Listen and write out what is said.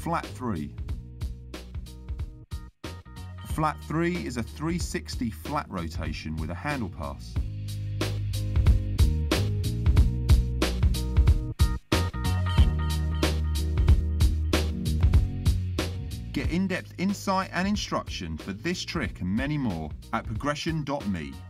flat 3. Flat 3 is a 360 flat rotation with a handle pass. Get in-depth insight and instruction for this trick and many more at progression.me.